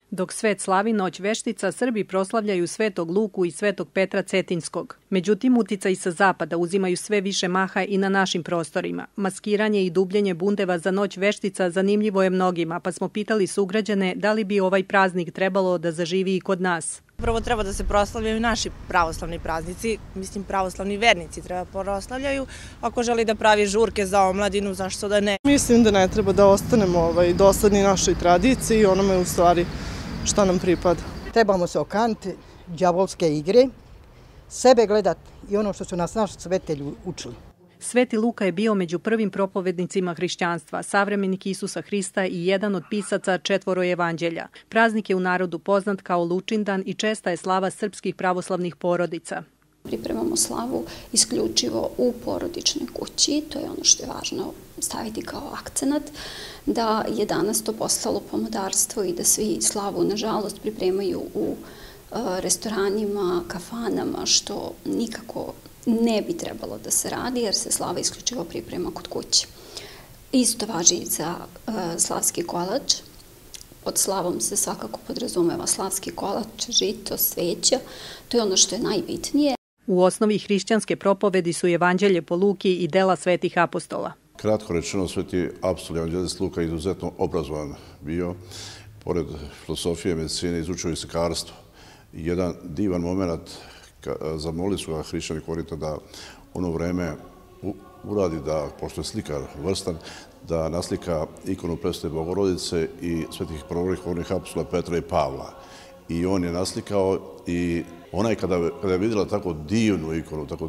Dok svet slavi Noć veštica, Srbi proslavljaju Svetog Luku i Svetog Petra Cetinskog. Međutim, uticaji sa zapada uzimaju sve više maha i na našim prostorima. Maskiranje i dubljenje bundeva za Noć veštica zanimljivo je mnogima, pa smo pitali sugrađane da li bi ovaj praznik trebalo da zaživi i kod nas. Prvo treba da se proslavljaju naši pravoslavni praznici, mislim pravoslavni vernici treba proslavljaju. Ako želi da pravi žurke za omladinu, zašto da ne? Mislim da ne treba da ostanemo dosadni našoj tradiciji i onome u stvari šta nam pripada. Trebamo se okaniti đavolske igre, sebe gledati i ono što su nas naši svetitelji učili. Sveti Luka je bio među prvim propovednicima hrišćanstva, savremenik Isusa Hrista i jedan od pisaca 4 evanđelja. Praznik je u narodu poznat kao Lučindan i česta je slava srpskih pravoslavnih porodica. Pripremamo slavu isključivo u porodičnoj kući, to je ono što je važno staviti kao akcenat, da je danas to postalo pomodarstvo i da svi slavu, nažalost, pripremaju u restoranima, kafanama, što nikako ne bi trebalo da se radi, jer se slava isključivo priprema kod kuće. Isto važi i za slavski kolač. Pod slavom se svakako podrazumeva slavski kolač, žito, sveća. To je ono što je najbitnije. U osnovi hrišćanske propovedi su evanđelje po Luki i dela svetih apostola. Kratko rečeno, sveti apostol evanđelist Luka je izuzetno obrazovan bio. Pored filosofije, medicine, izučio i slikarstvo. Jedan divan moment, zamolili su ga hrišćani Korinta da ono vreme uradi da, pošto je slikar vrstan, da naslika ikonu Presvete Bogorodice i svetih prorokovnih apostola Petra i Pavla. I on je naslikao i ona je kada je vidjela tako divnu ikonu, tako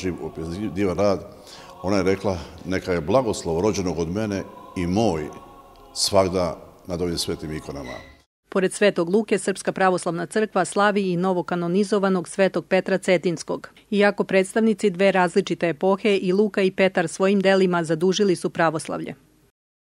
divan rad, ona je rekla neka je blagoslov rođenog od mene i moj svagda nad ovim svetim ikonama. Pored Svetog Luke, Srpska pravoslavna crkva slavi i novokanonizovanog Svetog Petra Cetinskog. Iako predstavnici dve različite epohe, i Luka i Petar svojim delima zadužili su pravoslavlje.